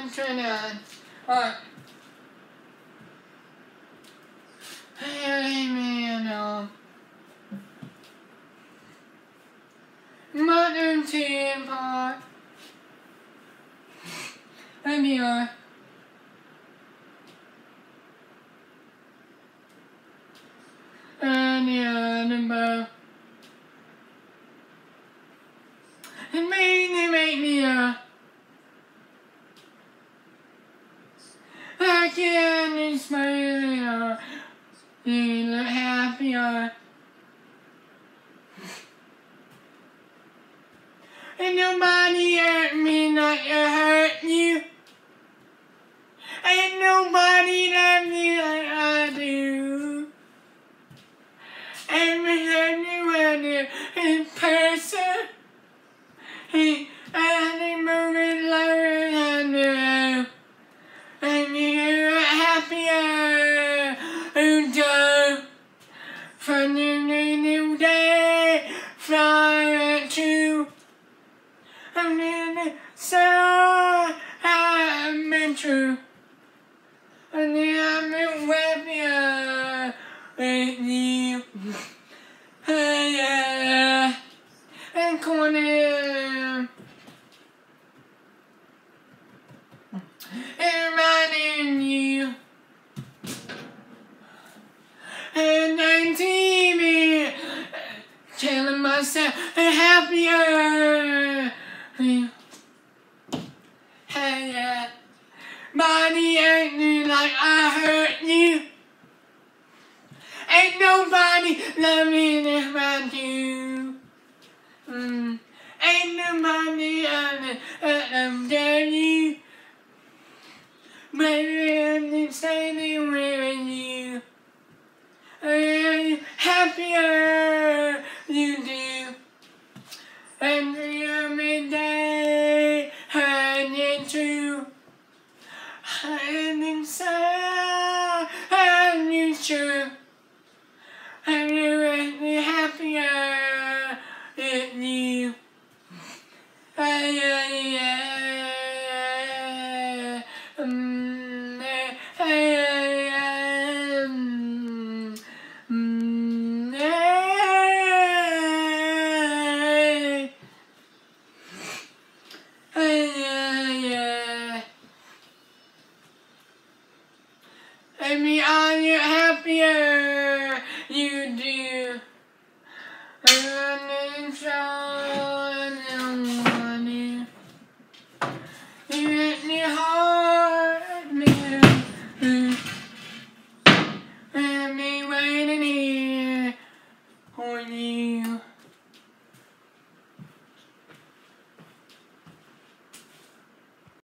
turn it on. Alright. Hey man, Mother Teapot. Let me on. And the number. It make me I can't smile. You look happier. And nobody hurt me like I hurt you. Ain't nobody love you like I do. Every time you were in person, and they moving lower than you. And you're happier. Who do? From the new day, fly to. I'm in the sun, I'm in true. And I'm in happier with you. Yeah. And corner. And running you. And I'm TV. Telling myself I'm happier. Hey, yeah. Body hurt me like I hurt you. Ain't nobody love me like you. Ain't nobody love you. Baby, I'm standing with you. I'm happier you do. And every day, and it's true. And inside, and it's true. And you're really happier with you. Amy, are you happier? You do. And